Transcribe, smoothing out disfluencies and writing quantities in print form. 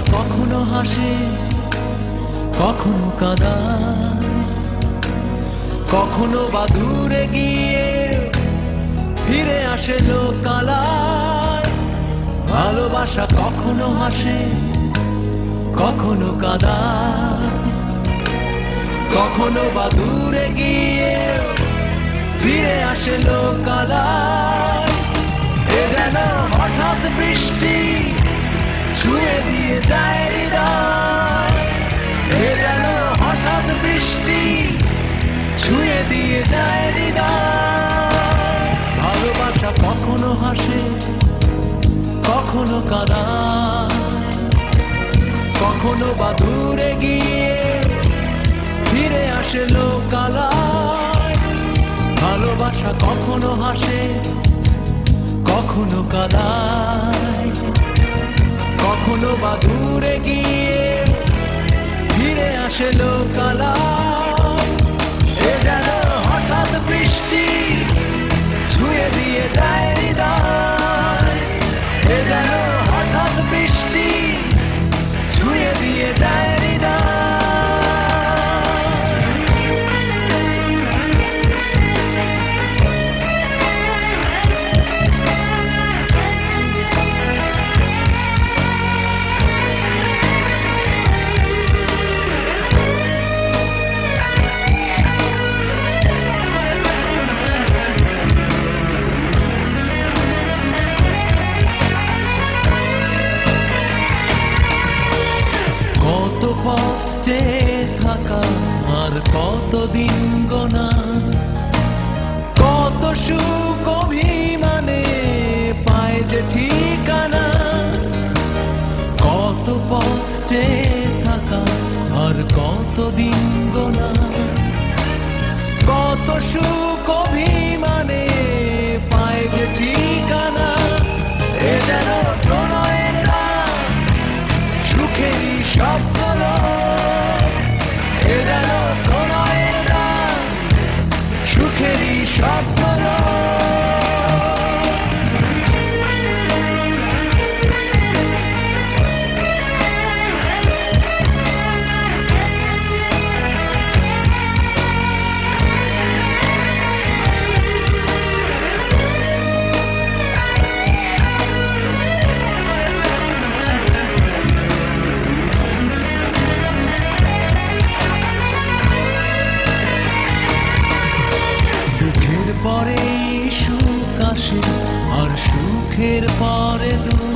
কখনো হাসে কখনো কাঁদায়, কখনো বা দূরে গিয়ে ফিরে আসে লোকালয়। ভালোবাসা কখনো হাসে কখনো কাঁদায়, কখনো বা দূরে গিয়ে ফিরে আসে লোকালয়। এ যেন হঠাৎ বৃষ্টি ছুঁয়ে দিয়ে যায় হৃদয়, এ যেন হঠাৎ বৃষ্টি ছুঁয়ে দিয়ে যায় হৃদয়। ভালোবাসা কখনো হাসে কখনো কাঁদায়, কখনো বা দূরে গিয়ে ফিরে আসে লোকালয়। ভালোবাসা কখনো হাসে কখনো কাঁদায়, কখনো বা দূরে গিয়ে ফিরে আসে লোকালয়। এ যেন হঠাৎ বৃষ্টি ছুঁয়ে দিয়ে যায় হৃদয়, এ যেন হঠাৎ বৃষ্টি ছুঁয়ে দিয়ে যায় হৃদয়। পথ চেয়ে থাকা আর কতদিন গোনা, কত সুখ অভিমানে পায় যে ঠিকানা। কত পথ চেয়ে থাকা আর কতদিন গোনা, কত সুখ অভিমানে পায় যে ঠিকানা। এ যেন প্রণয়ের রাত সুখেরই স্বপ্ন, এ যেন প্রণয়ের রাত সুখেরই স্বপ্ন। পরে সুখ আসে আর সুখের পরে দুঃখ,